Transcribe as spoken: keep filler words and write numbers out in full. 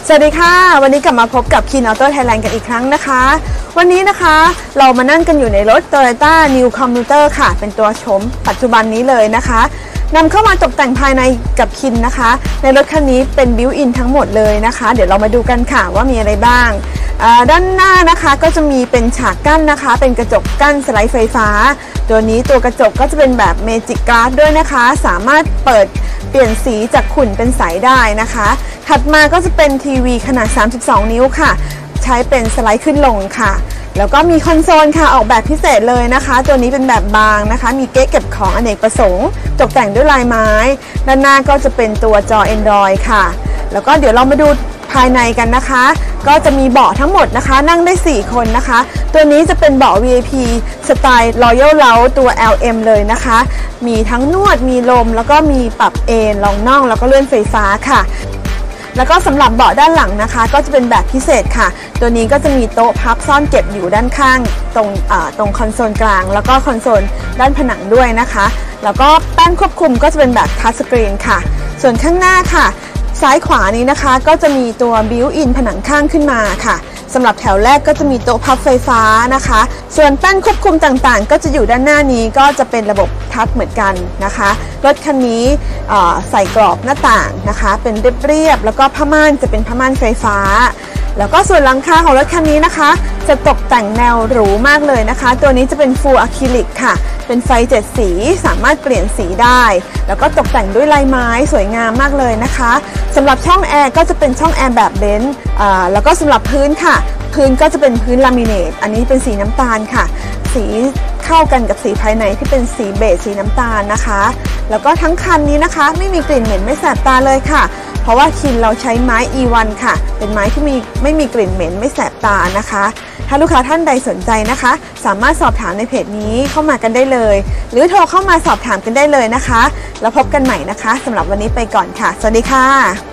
สวัสดีค่ะวันนี้กลับมาพบกับ Kin Auto Thailand กันอีกครั้งนะคะวันนี้นะคะเรามานั่งกันอยู่ในรถ Toyota New Commuter ค่ะเป็นตัวโฉมปัจจุบันนี้เลยนะคะนำเข้ามาตกแต่งภายในกับ Kin นะคะในรถคันนี้เป็น Built-in ทั้งหมดเลยนะคะเดี๋ยวเรามาดูกันค่ะว่ามีอะไรบ้างด้านหน้านะคะก็จะมีเป็นฉากกั้นนะคะเป็นกระจกกั้นสไลด์ไฟฟ้าตัวนี้ตัวกระจกก็จะเป็นแบบ Magic Glass ด้วยนะคะสามารถเปิดเปลี่ยนสีจากขุ่นเป็นใสได้นะคะถัดมาก็จะเป็นทีวีขนาดสามสิบสองนิ้วค่ะใช้เป็นสไลด์ขึ้นลงค่ะแล้วก็มีคอนโซลค่ะออกแบบพิเศษเลยนะคะตัวนี้เป็นแบบบางนะคะมีเก๊ะเก็บของอเนกประสงค์ตกแต่งด้วยลายไม้ด้านหน้าก็จะเป็นตัวจอ Android ค่ะแล้วก็เดี๋ยวเรามาดูภายในกันนะคะก็จะมีเบาะทั้งหมดนะคะนั่งได้สี่คนนะคะตัวนี้จะเป็นเบาะ วี ไอ พี สไตล์ Royal Lounge ตัว แอล เอ็ม เลยนะคะมีทั้งนวดมีลมแล้วก็มีปรับเอนรองน่องแล้วก็เลื่อนไฟฟ้าค่ะแล้วก็สำหรับเบาะด้านหลังนะคะก็จะเป็นแบบพิเศษค่ะตัวนี้ก็จะมีโต๊ะพับซ่อนเก็บอยู่ด้านข้างตรงตรงคอนโซลกลางแล้วก็คอนโซลด้านผนังด้วยนะคะแล้วก็แป้นควบคุมก็จะเป็นแบบทัชสกรีนค่ะส่วนข้างหน้าค่ะซ้ายขวานี้นะคะก็จะมีตัว Built-in ผนังข้างขึ้นมาค่ะสำหรับแถวแรกก็จะมีโต๊ะพับไฟฟ้านะคะส่วนแป้นควบคุมต่างๆก็จะอยู่ด้านหน้านี้ก็จะเป็นระบบทัชเหมือนกันนะคะรถคันนี้ใส่กรอบหน้าต่างนะคะเป็นเรียบๆแล้วก็ผ้าม่านจะเป็นผ้าม่านไฟฟ้าแล้วก็ส่วนหลังคาของรถคันนี้นะคะจะตกแต่งแนวหรูมากเลยนะคะตัวนี้จะเป็นฟูลอะคริลิกค่ะเป็นไฟเจ็ดสีสามารถเปลี่ยนสีได้แล้วก็ตกแต่งด้วยลายไม้สวยงามมากเลยนะคะสำหรับช่องแอร์ก็จะเป็นช่องแอร์แบบเบนซ์แล้วก็สำหรับพื้นค่ะพื้นก็จะเป็นพื้นลามิเนตอันนี้เป็นสีน้ำตาลค่ะสีเข้ากันกับสีภายในที่เป็นสีเบจสีน้ำตาลนะคะแล้วก็ทั้งคันนี้นะคะไม่มีกลิ่นเหม็นไม่แสบตาเลยค่ะเพราะว่าคินเราใช้ไม้ อี วัน ค่ะเป็นไม้ที่มีไม่มีกลิ่นเหม็นไม่แสบตานะคะถ้าลูกค้าท่านใดสนใจนะคะสามารถสอบถามในเพจนี้เข้ามากันได้เลยหรือโทรเข้ามาสอบถามกันได้เลยนะคะแล้วพบกันใหม่นะคะสำหรับวันนี้ไปก่อนค่ะสวัสดีค่ะ